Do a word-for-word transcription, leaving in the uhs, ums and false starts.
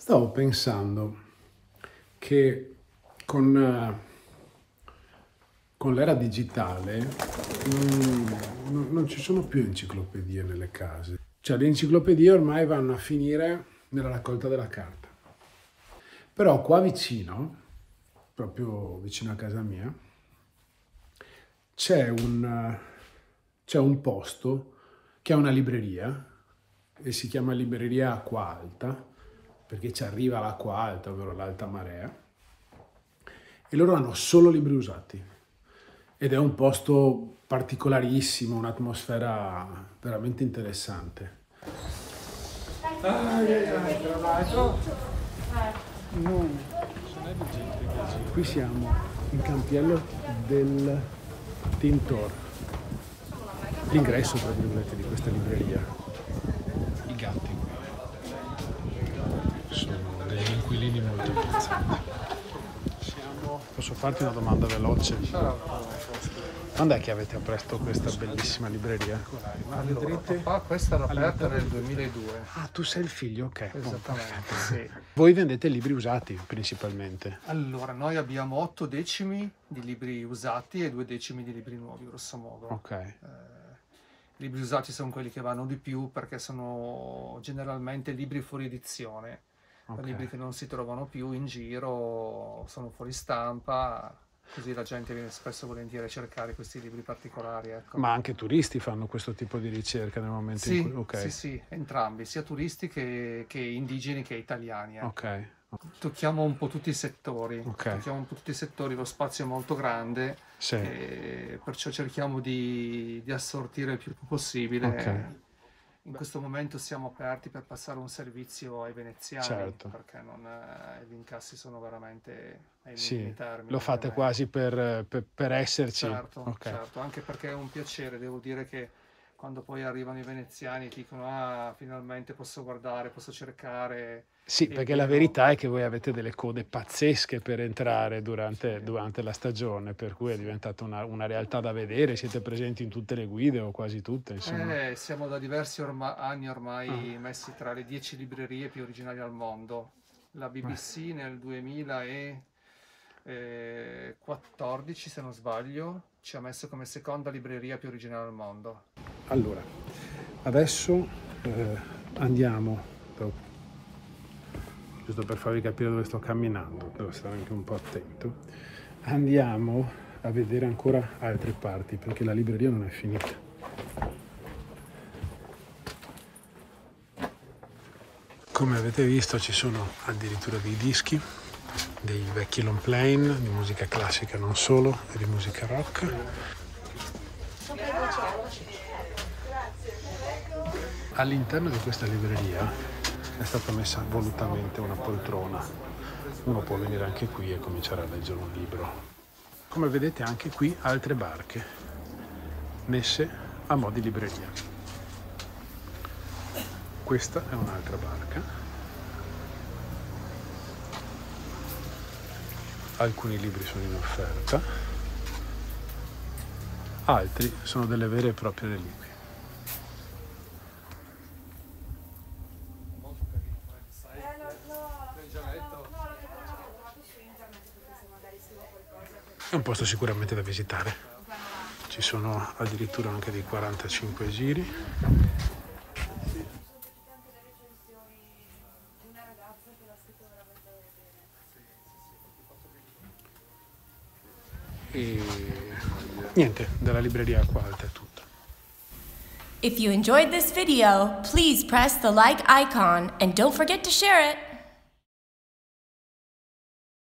Stavo pensando che con, eh, con l'era digitale non, non- non ci sono più enciclopedie nelle case. Cioè le enciclopedie ormai vanno a finire nella raccolta della carta. Però qua vicino, proprio vicino a casa mia, c'è un, eh, c'è un posto che ha una libreria e si chiama Libreria Acqua Alta, perché ci arriva l'acqua alta, ovvero l'alta marea, e loro hanno solo libri usati. Ed è un posto particolarissimo, un'atmosfera veramente interessante. Ah, qui siamo in Campiello del Tintor, l'ingresso tra virgolette di questa libreria. I gatti sono degli inquilini molto apprezzati. Siamo... Posso farti una domanda veloce? Quando è che avete aperto questa bellissima libreria? Ma vedrete, papà, questa era aperta nel duemiladue. Ah, tu sei il figlio, ok. Esattamente, sì. Voi vendete libri usati principalmente? Allora, noi abbiamo otto decimi di libri usati e due decimi di libri nuovi, grosso modo. Ok. Eh, I libri usati sono quelli che vanno di più perché sono generalmente libri fuori edizione. Ok. Libri che non si trovano più in giro, sono fuori stampa. Così la gente viene spesso volentieri a cercare questi libri particolari, ecco. Ma anche turisti fanno questo tipo di ricerca nel momento Sì, in cui... Ok. sì, sì, entrambi, sia turisti che, che indigeni che italiani. Ecco. Ok. Tocchiamo un po' tutti i settori, Ok. tocchiamo un po' tutti i settori, lo spazio è molto grande, Sì. e perciò cerchiamo di, di assortire il più possibile. Ok. In questo momento siamo aperti per passare un servizio ai veneziani, Certo. perché non, eh, gli incassi sono veramente ai Sì, minimi termini. lo fate ovviamente. quasi per, per, per esserci. Certo, Ok. certo, anche perché è un piacere, devo dire che quando poi arrivano i veneziani ti dicono ah, finalmente posso guardare, posso cercare. Sì, È perché la vero. verità è che voi avete delle code pazzesche per entrare durante, durante la stagione, per cui è diventata una, una realtà da vedere, siete presenti in tutte le guide o quasi tutte, insomma. Eh, siamo da diversi orma- anni ormai Ah. messi tra le dieci librerie più originali al mondo. La B B C nel duemilaquattordici, se non sbaglio, ci ha messo come seconda libreria più originale al mondo. Allora, adesso eh, andiamo, giusto per farvi capire dove sto camminando, devo stare anche un po' attento, andiamo a vedere ancora altre parti, perché la libreria non è finita. Come avete visto ci sono addirittura dei dischi, dei vecchi long plane, di musica classica non solo, e di musica rock. All'interno di questa libreria è stata messa volutamente una poltrona. Uno può venire anche qui e cominciare a leggere un libro. Come vedete anche qui altre barche messe a mo' di libreria. Questa è un'altra barca. Alcuni libri sono in offerta, altri sono delle vere e proprie reliquie. È un posto sicuramente da visitare. Ci sono addirittura anche dei quarantacinque giri. E niente, dalla libreria Acqua Alta è tutto. If you enjoyed this video, please press the like icon and don't forget to share it.